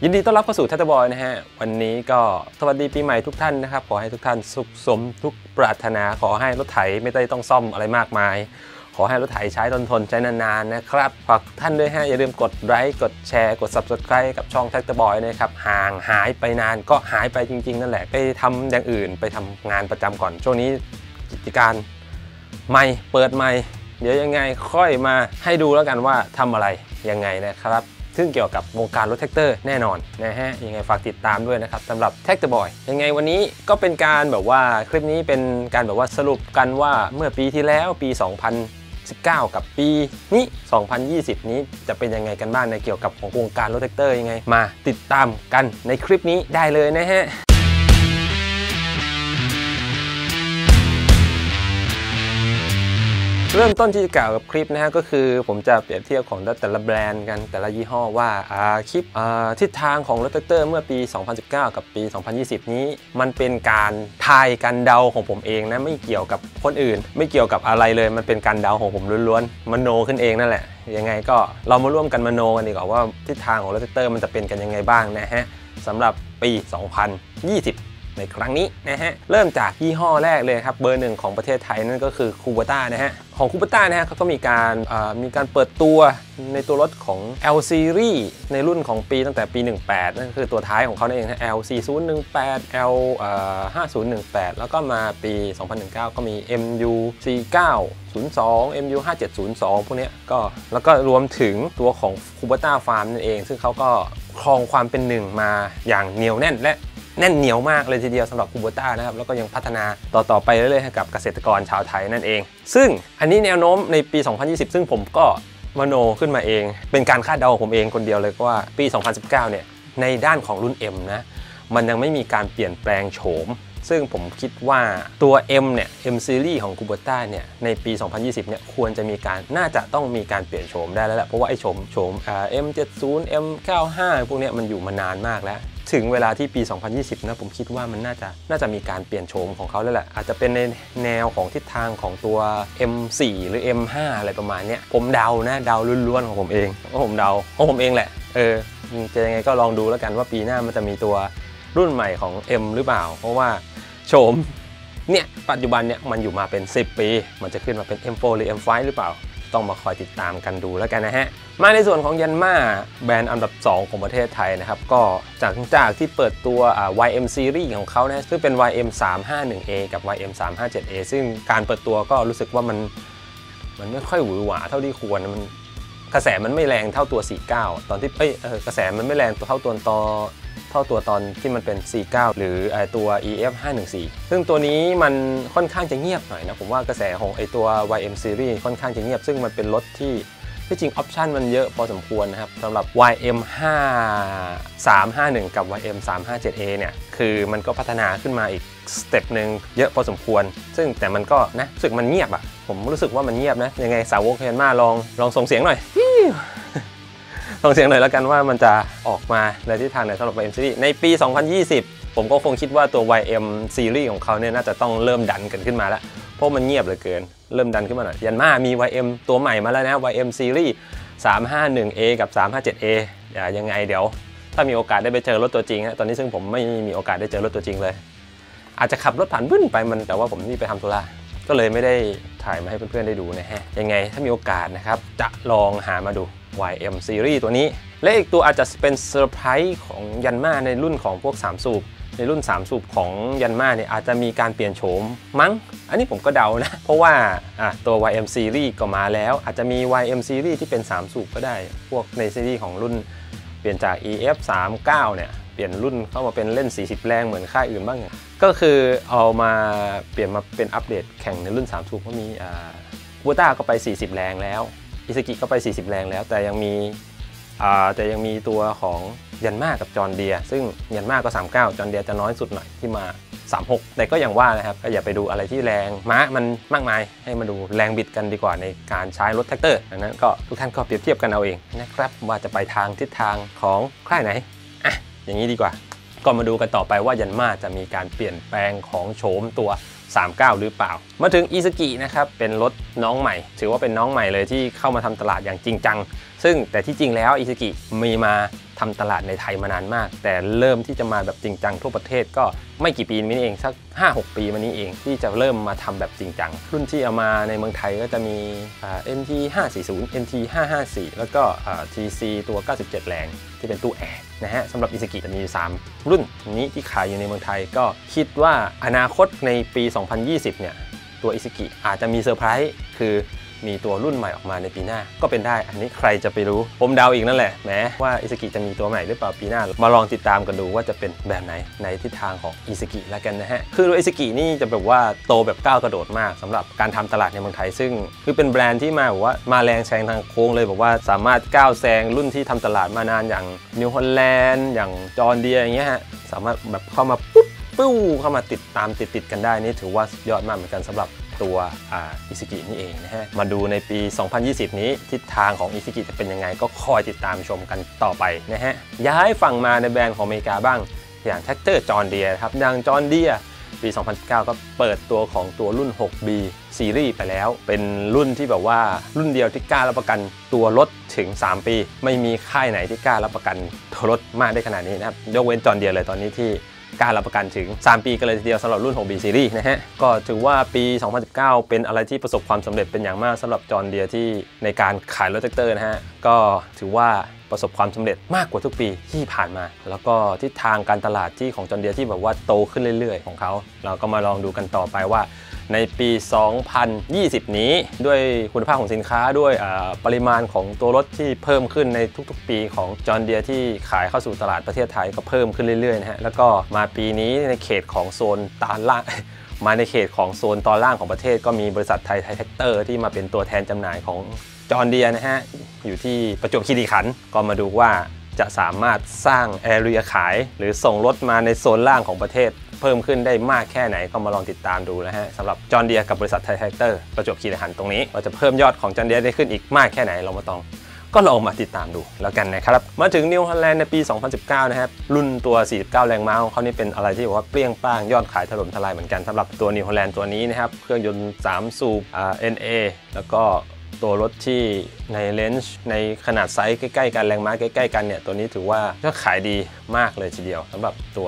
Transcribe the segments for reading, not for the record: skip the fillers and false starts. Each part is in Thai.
ยินดีต้อนรับเข้าสู่แท็ตบอยนะฮะวันนี้ก็สวัสดีปีใหม่ทุกท่านนะครับขอให้ทุกท่านสุขสมทุกปรารถนาขอให้รถไถไม่ได้ต้องซ่อมอะไรมากมายขอให้รถไถใช้ทนใช้นานๆนะครับฝากท่านด้วยฮะอย่าลืมกดไลค์กดแชร์กด Subscribe กับช่องแท็ตบอยนะครับห่างหายไปนานก็หายไปจริงๆนั่นแหละไปทำอย่างอื่นไปทำงานประจำก่อนช่วงนี้กิจการใหม่เปิดใหม่เดี๋ยวยังไงค่อยมาให้ดูแล้วกันว่าทำอะไรยังไงนะครับซึ่งเกี่ยวกับวงการรถแท็กเตอร์แน่นอนนะฮะยังไงฝากติดตามด้วยนะครับสำหรับแท็กเตอร์บอยยังไงวันนี้ก็เป็นการแบบว่าคลิปนี้เป็นการแบบว่าสรุปกันว่าเมื่อปีที่แล้วปี 2019 กับปีนี้ 2020 นี้จะเป็นยังไงกันบ้างในเกี่ยวกับของวงการรถแท็กเตอร์ยังไงมาติดตามกันในคลิปนี้ได้เลยนะฮะเริ่มต้นที่จะกล่าวกับคลิปนะฮะก็คือผมจะเปรียบเทียบของแต่ละแบรนด์กันแต่ละยี่ห้อว่าคลิปทิศทางของรถแท็กเตอร์เมื่อปี 2019 กับปี 2020 นี้มันเป็นการทายการเดาของผมเองนะไม่เกี่ยวกับคนอื่นไม่เกี่ยวกับอะไรเลยมันเป็นการเดาของผมล้วนๆมโนขึ้นเองนั่นแหละยังไงก็เรามาร่วมกันมโนกันดีกว่าว่าทิศทางของรถแท็กเตอร์มันจะเป็นกันยังไงบ้างนะฮะสำหรับปี 2020ในครั้งนี้นะฮะเริ่มจากยี่ห้อแรกเลยครับเบอร์หนึ่งของประเทศไทยนั่นก็คือคูโบต้านะฮะของคูโบต้านะฮะเขาก็มีการเปิดตัวในตัวรถของ L Series ในรุ่นของปีตั้งแต่ปี 18นั่นคือตัวท้ายของเขาเองนะ L 4018 L 5018แล้วก็มาปี 2019 ก็มี MU 4902 MU 5702พวกนี้ก็แล้วก็รวมถึงตัวของคูโบต้าฟาร์มนั่นเองซึ่งเขาก็ครองความเป็นหนึ่งมาอย่างเหนียวแน่นและแน่นเหนียวมากเลยทีเดียวสำหรับคูโบต้านะครับแล้วก็ยังพัฒนาต่อไปเรื่อยๆให้กับเกษตรกรชาวไทยนั่นเองซึ่งอันนี้แนวโน้มในปี 2020 ซึ่งผมก็มโนขึ้นมาเองเป็นการคาดเดาของผมเองคนเดียวเลยว่าปี 2019 เนี่ยในด้านของรุ่น M นะมันยังไม่มีการเปลี่ยนแปลงโฉมซึ่งผมคิดว่าตัว M เนี่ย M Series ของคูโบต้าเนี่ยในปี 2020 เนี่ยควรจะมีการน่าจะต้องมีการเปลี่ยนโฉมได้แล้วแหละเพราะว่าไอ้โฉมM70 M95 พวกนี้มันอยู่มานานมากแล้วถึงเวลาที่ปี 2020 นะผมคิดว่ามันน่าจะมีการเปลี่ยนโฉมของเขาแล้วแหละอาจจะเป็นในแนวของทิศทางของตัว M4 หรือ M5 อะไรประมาณนี้ผมเดานะเดาล้วนๆของผมเองก็ผมเดาของผมเองแหละจะยังไงก็ลองดูแล้วกันว่าปีหน้ามันจะมีตัวรุ่นใหม่ของ M หรือเปล่าเพราะว่าโฉมเนี่ยปัจจุบันเนี่ยมันอยู่มาเป็น10 ปีมันจะขึ้นมาเป็น M4 หรือ M5 หรือเปล่าต้องมาคอยติดตามกันดูแล้วกันนะฮะมาในส่วนของยันมาแบรนด์อันดับ2ของประเทศไทยนะครับก็จากที่เปิดตัว YM Series ของเขานะซึ่งเป็น YM 351A กับ YM 357A ซึ่งการเปิดตัวก็รู้สึกว่ามันไม่ค่อยหวือหวาเท่าที่ควรมันกระแสมันไม่แรงเท่าตัว 49 ตอนที่กระแสมันไม่แรงเท่าตัวตอนที่มันเป็น 49 หรือตัว EF 514ซึ่งตัวนี้มันค่อนข้างจะเงียบหน่อยนะผมว่ากระแสของตัว YM Series ค่อนข้างจะเงียบซึ่งมันเป็นรถที่จริงออปชันมันเยอะพอสมควรนะครับสำหรับ YM 5351กับ YM 357A เนี่ยคือมันก็พัฒนาขึ้นมาอีกสเต็ปหนึ่งเยอะพอสมควรซึ่งแต่มันก็นะรู้สึกมันเงียบอ่ะผมรู้สึกว่ามันเงียบนะยังไงสาวกยันมาลองส่งเสียงหน่อยส่งเสียงหน่อยแล้วกันว่ามันจะออกมาในทิศทางไหนสำหรับ YM Series ในปี 2020 ผมก็คงคิดว่าตัว YM Series ของเขาเนี่ยน่าจะต้องเริ่มดันกันขึ้นมาแล้วเพราะมันเงียบเหลือเกินเริ่มดันขึ้นมาหน่อยยันมามี YM ตัวใหม่มาแล้วนะ YM Series 351A กับ 357A ยังไงเดี๋ยวถ้ามีโอกาสได้ไปเจอรถตัวจริงตอนนี้ซึ่งผมไม่มีโอกาสได้เจอรถตัวจริงเลยอาจจะขับรถผ่านบึ้นไปแต่ว่าผมนี่ไปทำธุระก็เลยไม่ได้ถ่ายมาให้เพื่อนๆได้ดูนะฮะยังไงถ้ามีโอกาสนะครับจะลองหามาดู YM Series ตัวนี้และอีกตัวอาจจะเป็นเซอร์ไพรส์ของยันมาในรุ่นของพวก3สูบในรุ่น3สูบของยันมาเนี่ยอาจจะมีการเปลี่ยนโฉมมั้งอันนี้ผมก็เดานะเพราะว่าตัว YM Series ก็มาแล้วอาจจะมี YM Series ที่เป็น3สูบก็ได้พวกในซีรีส์ของรุ่นเปลี่ยนจาก EF 39เนี่ยเปลี่ยนรุ่นเข้ามาเป็นเล่น40แรงเหมือนค่ายอื่นบ้างก็คือเอามาเปลี่ยนมาเป็นอัปเดตแข่งในรุ่น3สูบก็มีคูโบต้าก็ไป40แรงแล้วอิซากิก็ไป40แรงแล้วแต่ยังมีตัวของยันมากับจอห์นเดียร์ซึ่งยันมาก็39จอห์นเดียร์จะน้อยสุดหน่อยที่มา36แต่ก็อย่างว่านะครับก็อย่าไปดูอะไรที่แรงมันมากมายให้มาดูแรงบิดกันดีกว่าในการใช้รถแท็กเตอร์ดังนั้นก็ทุกท่านก็เปรียบเทียบกันเอาเองนะครับว่าจะไปทางทิศทางของค่ายไหนอย่างนี้ดีกว่าก็มาดูกันต่อไปว่ายันมาจะมีการเปลี่ยนแปลงของโฉมตัว39หรือเปล่ามาถึงอิซากินะครับเป็นรถน้องใหม่ถือว่าเป็นน้องใหม่เลยที่เข้ามาทำตลาดอย่างจริงจังซึ่งแต่ที่จริงแล้วอิซึกิมีมาทำตลาดในไทยมานานมากแต่เริ่มที่จะมาแบบจริงจังทั่วประเทศก็ไม่กี่ปีมานี้เองสัก 5-6 ปีมานี้เองที่จะเริ่มมาทำแบบจริงจังรุ่นที่เอามาในเมืองไทยก็จะมี NT 540 NT 554แล้วก็ TC ตัว 97 แรงที่เป็นตู้แอร์นะฮะสำหรับอิซึกิจะมีอยู่3รุ่นนี้ที่ขายอยู่ในเมืองไทยก็คิดว่าอนาคตในปี 2020 เนี่ยตัวอิซึกิอาจจะมีเซอร์ไพรส์คือมีตัวรุ่นใหม่ออกมาในปีหน้าก็เป็นได้อันนี้ใครจะไปรู้ผมเดาอีกนั่นแหละแม้ว่าอิซึกิจะมีตัวใหม่หรือเปล่าปีหน้ามาลองติดตามกันดูว่าจะเป็นแบบไหนในทิศทางของอิซึกิแล้วกันนะฮะคืออิซึกินี่จะแบบว่าโตแบบก้าวกระโดดมากสำหรับการทำตลาดในเมืองไทยซึ่งคือเป็นแบรนด์ที่มาแบบว่ามาแรงแซงทางโค้งเลยบอกว่าสามารถก้าวแซงรุ่นที่ทำตลาดมานานอย่างนิวฮอลแลนด์อย่างจอร์เดียอย่างเงี้ยฮะสามารถแบบเข้ามาปุ๊บเข้ามาติดกันได้นี่ถือว่าสุดยอดมากเหมือนกันสำหรับตัวอิซึกินี่เองนะฮะมาดูในปี 2020 นี้ทิศทางของอิซึกิจะเป็นยังไงก็คอยติดตามชมกันต่อไปนะฮะย้ายฝั่งมาในแบรนด์ของอเมริกาบ้างอย่างแท็กเตอร์จอห์นเดียร์ครับอย่างจอห์นเดียร์ปี 2019 ก็เปิดตัวของตัวรุ่น 6B ซีรีส์ไปแล้วเป็นรุ่นที่แบบว่ารุ่นเดียวที่กล้ารับประกันตัวรถถึง 3 ปีไม่มีค่ายไหนที่กล้ารับประกันตัวรถมากได้ขนาดนี้นะครับยกเว้นจอห์นเดียร์เลยตอนนี้ที่การรับประกันถึง 3 ปีกันเลยทีเดียวสำหรับรุ่น 6B Series นะฮะก็ถือว่าปี 2019 เป็นอะไรที่ประสบความสำเร็จเป็นอย่างมากสำหรับจอห์นเดียร์ที่ในการขายรถแท็กเตอร์นะฮะก็ถือว่าประสบความสำเร็จมากกว่าทุกปีที่ผ่านมาแล้วก็ทิศทางการตลาดที่ของจอห์นเดียร์ที่แบบว่าโตขึ้นเรื่อยๆของเขาเราก็มาลองดูกันต่อไปว่าในปี 2020 นี้ด้วยคุณภาพของสินค้าด้วยปริมาณของตัวรถที่เพิ่มขึ้นในทุกๆปีของจอห์นเดียร์ที่ขายเข้าสู่ตลาดประเทศไทยก็เพิ่มขึ้นเรื่อยๆนะฮะแล้วก็มาปีนี้ในเขตของโซนตอนล่าง มาในเขตของโซนตอนล่างของประเทศก็มีบริษัทไทยแท็กเตอร์ที่มาเป็นตัวแทนจำหน่ายของจอห์นเดียร์นะฮะอยู่ที่ประจวบคีรีขันธ์ก็มาดูว่าจะสามารถสร้างแอเรียขายหรือส่งรถมาในโซนล่างของประเทศเพิ่มขึ้นได้มากแค่ไหนก็มาลองติดตามดูนะฮะสำหรับจอห์นเดียร์กับบริษัทไทยแท็กเตอร์ประจวบคีรีขันธ์ตรงนี้ว่าจะเพิ่มยอดของจอห์นเดียร์ได้ขึ้นอีกมากแค่ไหนเรามาก็ลองมาติดตามดูแล้วกันนะครับมาถึงนิวฮอลแลนด์ในปี 2019 นะครับรุ่นตัว 49 แรงม้าของเขานี่เป็นอะไรที่บอกว่าเปรี้ยงป้างยอดขายถล่มทลายเหมือนกันสำหรับตัวนิวฮอลแลนด์ตัวนี้นะครับเครื่องยนต์3สูบNA แล้วก็ตัวรถที่ในเลนส์ในขนาดไซส์ใกล้ๆกันแรงม้าใกล้ๆกันเนี่ยตัวนี้ถือว่าก็ขายดีมากเลยทีเดียวสำหรับตัว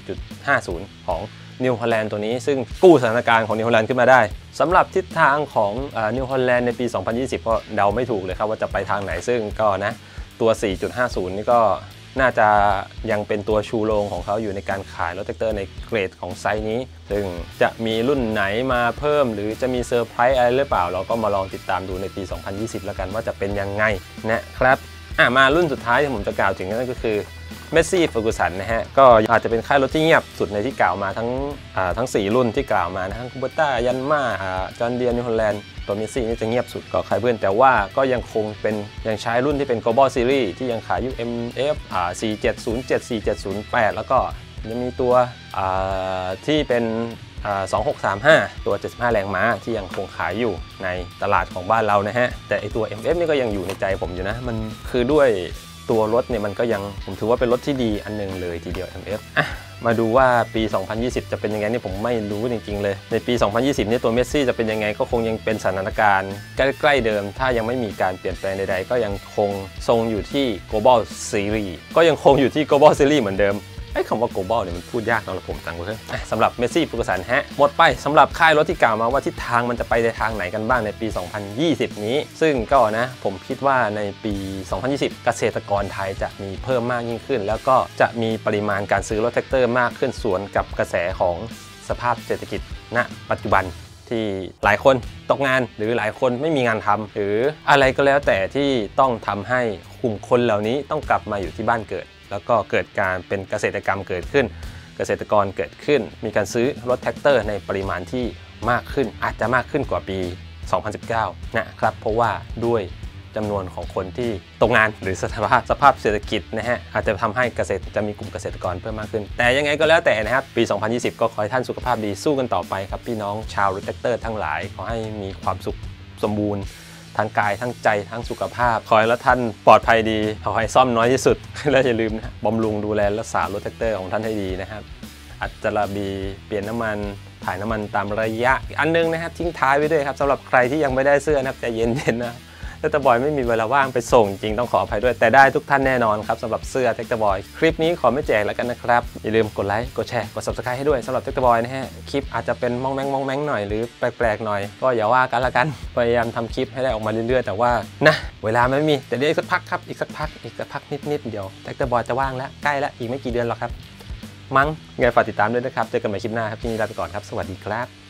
T.50 ของนิวฮอลแลนด์ตัวนี้ซึ่งกู้สถานการณ์ของนิวฮอลแลนด์ขึ้นมาได้สำหรับทิศทางของนิวฮอลแลนด์ในปี 2020 ก็เดาไม่ถูกเลยครับว่าจะไปทางไหนซึ่งก็นะตัว 4.50 นี่ก็น่าจะยังเป็นตัวชูโรงของเขาอยู่ในการขายรถแท็กเตอร์ในเกรดของไซส์นี้ซึ่งจะมีรุ่นไหนมาเพิ่มหรือจะมีเซอร์ไพรส์อะไรหรือเปล่าเราก็มาลองติดตามดูในปี 2020 แล้วกันว่าจะเป็นยังไงนะครับมารุ่นสุดท้ายที่ผมจะกล่าวถึงนั่นก็คือเมสซี่เฟอร์กูสันนะฮะก็อาจจะเป็นค่ายรถที่เงียบสุดในที่กล่าวมาทั้ง4รุ่นที่กล่าวมานะทั้งคูเบต้ายันมาจอห์นเดียร์นิวฮอลแลนด์ตัวเมสซี่นี่จะเงียบสุดก็ใครเพื่อนแต่ว่าก็ยังคงเป็นยังใช้รุ่นที่เป็น Global Series ที่ยังขายอยู่ MF 4707 4708แล้วก็ยังมีตัวที่เป็น2635 ตัว 75 แรงม้าที่ยังคงขายอยู่ในตลาดของบ้านเรานะฮะแต่ไอตัว MF นี่ก็ยังอยู่ในใจผมอยู่นะมันคือด้วยตัวรถเนี่ยมันก็ยังผมถือว่าเป็นรถที่ดีอันนึงเลยทีเดียว MF มาดูว่าปี 2020 จะเป็นยังไงนี่ผมไม่รู้จริงๆเลยในปี 2020 นี่ตัวเมสซี่จะเป็นยังไงก็คงยังเป็นสถานการณ์ใกล้ๆเดิมถ้ายังไม่มีการเปลี่ยนแปลงใดๆก็ยังคงทรงอยู่ที่ Global Series ก็ยังคงอยู่ที่ Global Series เหมือนเดิมคำว่า global เนี่ยมันพูดยากสำหรับผมจังเลยสำหรับเมสซี่ เฟอร์กูสันหมดไปสำหรับค่ายรถที่กล่าวมาว่าทิศทางมันจะไปในทางไหนกันบ้างในปี 2020 นี้ซึ่งก็นะผมคิดว่าในปี 2020 เกษตรกรไทยจะมีเพิ่มมากยิ่งขึ้นแล้วก็จะมีปริมาณการซื้อรถแท็กเตอร์มากขึ้นสวนกับกระแสของสภาพเศรษฐกิจณปัจจุบันที่หลายคนตกงานหรือหลายคนไม่มีงานทำหรืออะไรก็แล้วแต่ที่ต้องทำให้กลุ่มคนเหล่านี้ต้องกลับมาอยู่ที่บ้านเกิดแล้วก็เกิดการเป็นเกษตรกรรมเกิดขึ้นเกษตรกรเกิดขึ้นมีการซื้อรถแท็กเตอร์ในปริมาณที่มากขึ้นอาจจะมากขึ้นกว่าปี 2019 นะครับเพราะว่าด้วยจำนวนของคนที่ตกงานหรือสภาพเศรษฐกิจนะฮะอาจจะทำให้จะมีกลุ่มเกษตรกรเพิ่มมากขึ้นแต่ยังไงก็แล้วแต่นะครับปี 2020 ก็ขอให้ท่านสุขภาพดีสู้กันต่อไปครับพี่น้องชาวรถแท็กเตอร์ทั้งหลายขอให้มีความสุขสมบูรณ์ทั้งกายทั้งใจทั้งสุขภาพขอให้ท่านปลอดภัยดีขอให้ซ่อมน้อยที่สุด และอย่าลืมนะบำรุงดูแลรักษารถแท็กเตอร์ของท่านให้ดีนะครับอัจระบีเปลี่ยนน้ำมันถ่ายน้ำมันตามระยะอันนึงนะครับทิ้งท้ายไว้ด้วยครับสำหรับใครที่ยังไม่ได้เสื้อนะครับใจเย็นๆนะแท็กเตอร์บอยไม่มีเวลาว่างไปส่งจริงต้องขออภัยด้วยแต่ได้ทุกท่านแน่นอนครับสำหรับเสื้อแท็กเตอร์บอยคลิปนี้ขอไม่แจกแล้วกันนะครับอย่าลืมกดไลค์กดแชร์กด Subscribe ให้ด้วยสำหรับแท็กเตอร์บอยนะฮะคลิปอาจจะเป็นมองแมงหน่อยหรือแปลกๆหน่อยก็อย่าว่ากันละกันพยายามทำคลิปให้ได้ออกมาเรื่อยๆแต่ว่านะเวลาไม่มีแต่เดี๋ยวอีกสักพักครับอีกสักพักนิดเดียวแท็กเตอร์บอยจะว่างแล้วใกล้แล้วอีกไม่กี่เดือนหรอกครับมั้งไงฝากติดตามด้วยนะครับเจอกันใหม่คลิปหน้าครับที่นี่ลาไปก่อนครับสวัสดีครับ